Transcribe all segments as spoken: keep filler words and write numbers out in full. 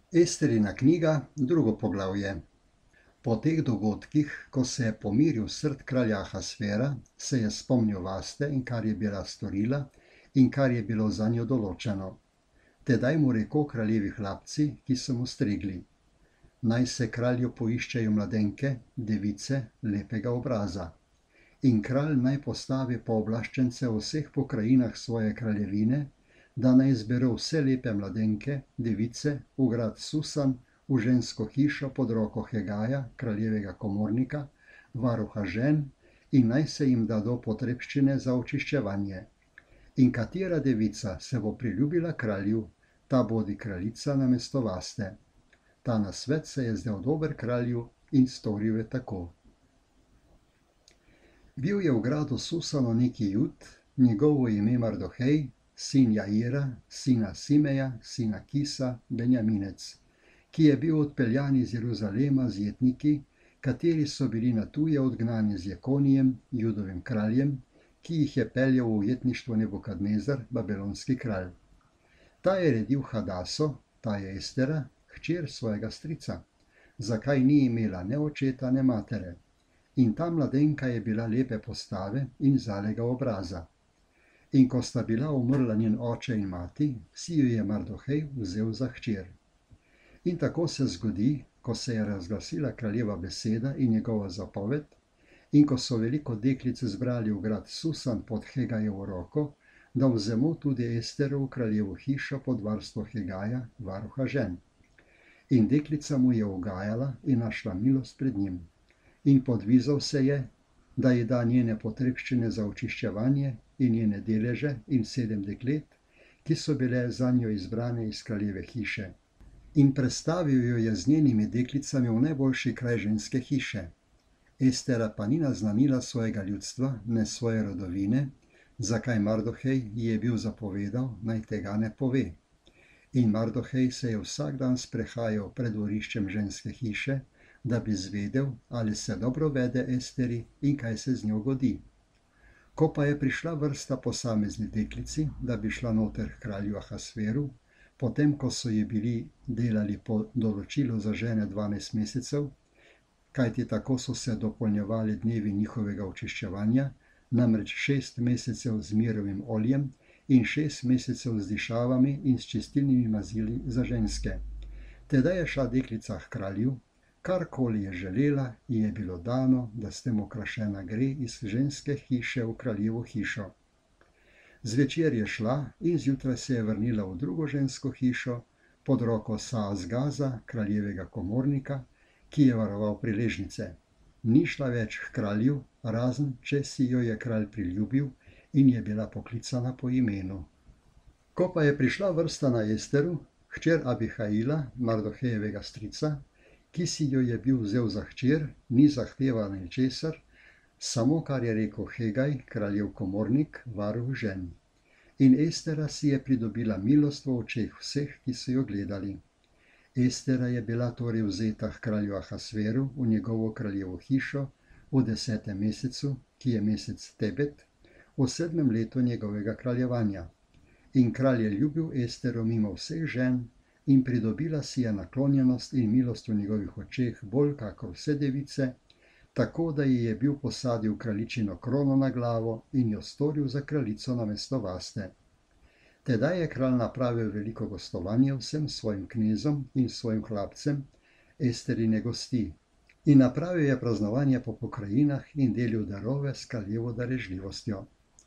Esterina knjiga, drugo poglavje. Po teh dogodkih, ko se je pomiril srd kralja Ahasvera, se je spomnil Vaste in kar je bila storila in kar je bilo za njo določeno. Tedaj mu rekel kraljevi hlapci, ki so mu stregli: Naj se kralju poiščejo mladenke, device, lepega obraza. In kralj naj postavi pooblaščence v vseh pokrajinah svoje kraljevine, da naj izbere vse lepe mladenke, device, v grad Susan, v žensko hišo pod roko Hegaja, kraljevega komornika, varuha žen, in naj se jim dado potrebščine za očiščevanje. In katera devica se bo priljubila kralju, ta bodi kraljica namesto Vaste. Ta nasvet se je zdel dober kralju in storil je tako. Bil je v gradu Susano neki Jud, njegovo ime Mardohej, sin Jaira, sina Simeja, sina Kisa, Benjaminec, ki je bil odpeljan iz Jeruzalema z jetniki, kateri so bili na tuje odgnani z Jekonijem, Judovim kraljem, ki jih je peljal v ujetništvo Nebukadnezar, babilonski kralj. Ta je redil Hadaso, ta je Estera, hčer svojega strica, zakaj ni imela ne očeta ne matere. In ta mladenka je bila lepe postave in zalega obraza. In ko sta bila umrla njen oče in mati, si jo je Mardohej vzel za hčer. In tako se zgodi, ko se je razglasila kraljeva beseda in njegova zapoved, in ko so veliko deklic zbrali v grad Susan pod Hegajevo roko, da vzemo tudi Esteru v kraljevo hišo pod varstvo Hegaja, varuha žen. In deklica mu je ugajala in našla milost pred njim. In podvizal se je, da ji da njene potrebščine za očiščevanje in njene deleže in sedem deklet, ki so bile za njo izbrane iz kraljeve hiše. In prestavil jo je z njenimi deklicami v najboljši kraj ženske hiše. Estera pa ni naznanila svojega ljudstva, ne svoje rodovine, zakaj Mardohej ji je bil zapovedal, naj tega ne pove. In Mardohej se je vsak dan sprehajal pred dvoriščem ženske hiše, da bi zvedel, ali se dobro vede Esteri in kaj se z njo godi. Ko pa je prišla vrsta posamezni deklici, da bi šla noter k kralju Ahasveru, potem ko so ji bili delali po določilu za žene dvanajst mesecev, kajti tako so se dopolnjevali dnevi njihovega očiščevanja, namreč šest mesecev z mirovim oljem in šest mesecev z dišavami in s čistilnimi mazili za ženske. Tedaj je šla deklica k kralju, karkoli je želela, ji je bilo dano, da s tem okrašena gre iz ženske hiše v kraljevo hišo. Zvečer je šla in zjutraj se je vrnila v drugo žensko hišo pod roko Saasgaza, kraljevega komornika, ki je varoval priležnice. Ni šla več k kralju, razen če si jo je kralj priljubil in je bila poklicana po imenu. Ko pa je prišla vrsta na Esteru, hčer Abihaila, Mardohejevega strica, ki si jo je bil vzel za hčer, ni zahtevala ničesar, samo kar je rekel Hegaj, kraljev komornik, varuh žen. In Estera si je pridobila milost v očeh vseh, ki so jo gledali. Estera je bila torej vzeta k kralju Ahasveru v njegovo kraljevo hišo v desetem mesecu, ki je mesec Tebet, v sedmem letu njegovega kraljevanja. In kralj je ljubil Estero mimo vseh žen, in pridobila si je naklonjenost in milost v njegovih očeh bolj kakor vse device, tako da ji je bil posadil kraljičino krono na glavo in jo storil za kraljico namesto Vaste. Tedaj je kralj napravil veliko gostovanje vsem svojim knezom in svojim hlapcem, Esterine gosti, in napravil je praznovanje po pokrajinah in delil darove s kraljevo darežljivostjo.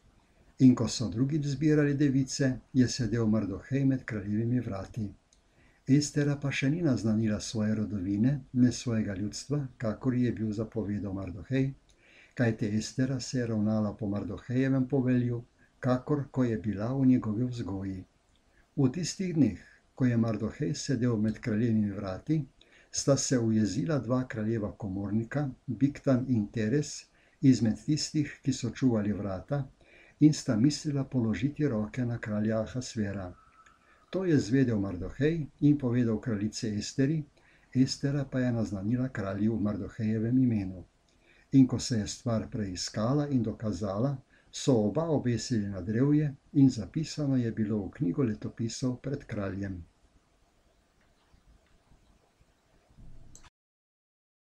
In ko so drugič zbirali device, je sedel Mardohej med kraljevimi vrati. Estera pa še ni naznanila svoje rodovine, ne svojega ljudstva, kakor je bil zapovedal Mardohej, kajte Estera se je ravnala po Mardohejevem povelju, kakor ko je bila v njegovi vzgoji. V tistih dneh, ko je Mardohej sedel med kraljevimi vrati, sta se ujezila dva kraljeva komornika, Bigtan in Teres, izmed tistih, ki so čuvali vrata, in sta mislila položiti roke na kralja Ahasvera. To je zvedel Mardohej in povedal kraljice Esteri, Estera pa je naznanila kralju v Mardohejevem imenu. In ko se je stvar preiskala in dokazala, so oba obesili na drevje in zapisano je bilo v knjigo letopisov pred kraljem.